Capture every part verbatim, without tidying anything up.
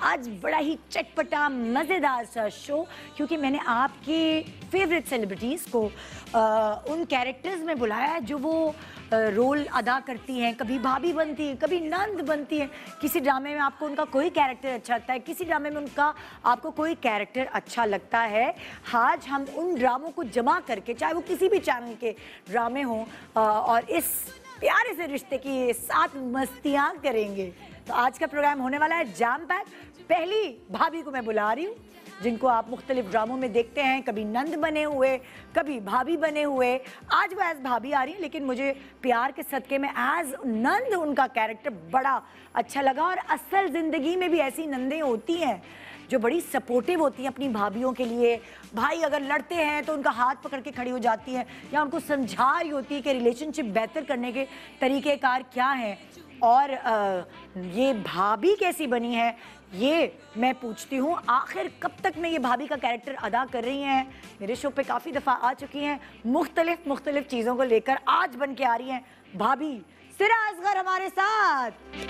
आज बड़ा ही चटपटा मज़ेदार सा शो, क्योंकि मैंने आपके फेवरेट सेलिब्रिटीज़ को आ, उन कैरेक्टर्स में बुलाया है जो वो रोल अदा करती हैं। कभी भाभी बनती हैं, कभी नंद बनती हैं। किसी ड्रामे में आपको उनका कोई कैरेक्टर अच्छा लगता है, किसी ड्रामे में उनका आपको कोई कैरेक्टर अच्छा लगता है। आज हम उन ड्रामों को जमा करके, चाहे वो किसी भी चैनल के ड्रामे हों, और इस प्यारे से रिश्ते की साथ मस्तियाँ करेंगे। तो आज का प्रोग्राम होने वाला है जैम पैक। पहली भाभी को मैं बुला रही हूँ जिनको आप मुख्तलिफ ड्रामों में देखते हैं, कभी नंद बने हुए, कभी भाभी बने हुए। आज वो एज भाभी आ रही है, लेकिन मुझे प्यार के सदके में एज नंद उनका कैरेक्टर बड़ा अच्छा लगा। और असल ज़िंदगी में भी ऐसी नंदें होती हैं जो बड़ी सपोर्टिव होती हैं अपनी भाभीयों के लिए। भाई अगर लड़ते हैं तो उनका हाथ पकड़ के खड़ी हो जाती हैं, या उनको समझा रही होती है कि रिलेशनशिप बेहतर करने के तरीक़ेकार क्या हैं। और आ, ये भाभी कैसी बनी है ये मैं पूछती हूँ। आखिर कब तक में ये भाभी का कैरेक्टर अदा कर रही हैं। मेरे शो पे काफ़ी दफ़ा आ चुकी हैं, मुख्तलिफ मुख्तलिफ चीज़ों को लेकर आज बन के आ रही हैं भाभी सिरा असगर हमारे साथ।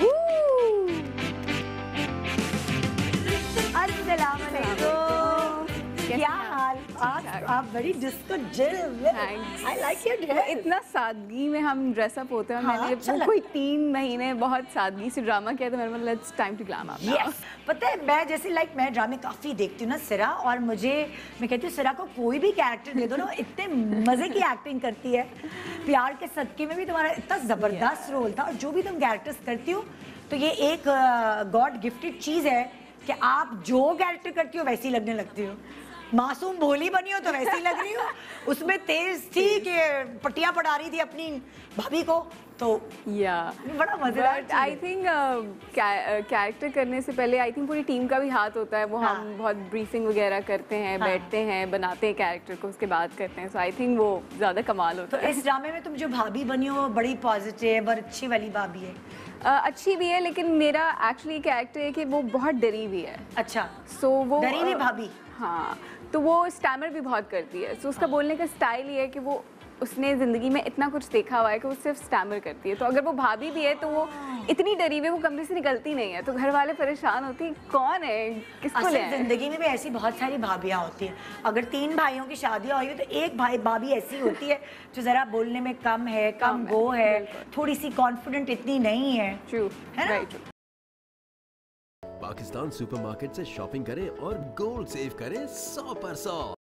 अस्सलाम वालेकुम, क्या हाल? आज आप बड़ी डिस्को जिल। I like your dress. इतना सादगी में हम ड्रेसअप होते हैं। हाँ, मैंने अच्छा कोई तीन महीने बहुत सादगी से ड्रामा किया, तो मैंने let's time to glam up now. Yes, पता है मैं जैसे लाइक मैं ड्रामे काफ़ी देखती हूँ ना सिरा, और मुझे मैं कहती हूँ सिरा को कोई भी कैरेक्टर दे दो ना, इतने मज़े की एक्टिंग करती है। प्यार के सदके में भी तुम्हारा इतना ज़बरदस्त रोल था, और जो भी तुम कैरेक्टर्स करती हो तो ये एक गॉड गिफ्टेड चीज़ है कि आप जो कैरेक्टर करती हो वैसी लगने लगती हो। मासूम भोली बनी हो तो वैसी लग रही हो, उसमें तेज थी कि पटिया पड़ा रही थी अपनी भाभी को, तो या बड़ा मजेदार। आई थिंक कैरेक्टर करने से पहले आई थिंक पूरी टीम का भी हाथ होता है। वो हाँ. हम बहुत ब्रीफिंग वगैरह करते हैं, हाँ. बैठते हैं, बनाते हैं कैरेक्टर को, उसके बाद करते हैं। सो आई थिंक वो ज़्यादा कमाल होता तो है। इस ड्रामे में तुम जो भाभी बनी हो बड़ी पॉजिटिव और अच्छी वाली भाभी है। Uh, अच्छी भी है, लेकिन मेरा एक्चुअली कैरेक्टर है कि वो बहुत डरी हुई है। अच्छा, सो so, वो डरी हुई भाभी। हाँ, तो वो स्टैमर भी बहुत करती है। सो so, उसका हाँ. बोलने का स्टाइल ये है कि वो उसने ज़िंदगी में इतना कुछ देखा हुआ है कि वो सिर्फ स्टैमर करती है। तो अगर वो भाभी भी है तो वो इतनी डरी हुई, वो कमरे से निकलती नहीं है। तो घर वाले परेशान होती हैं, कौन है, किसको ले आए? जिंदगी में भी ऐसी बहुत सारी भाभियाँ होती हैं। अगर तीन भाइयों की शादियाँ हुई तो एक भाई भाभी ऐसी होती है जो ज़रा बोलने में कम है, कम वो है, थोड़ी सी कॉन्फिडेंट इतनी नहीं है। ट्रू, है ना? पाकिस्तान सुपरमार्केट से शॉपिंग करें और गोल्ड सेव करें सौ पर सौ।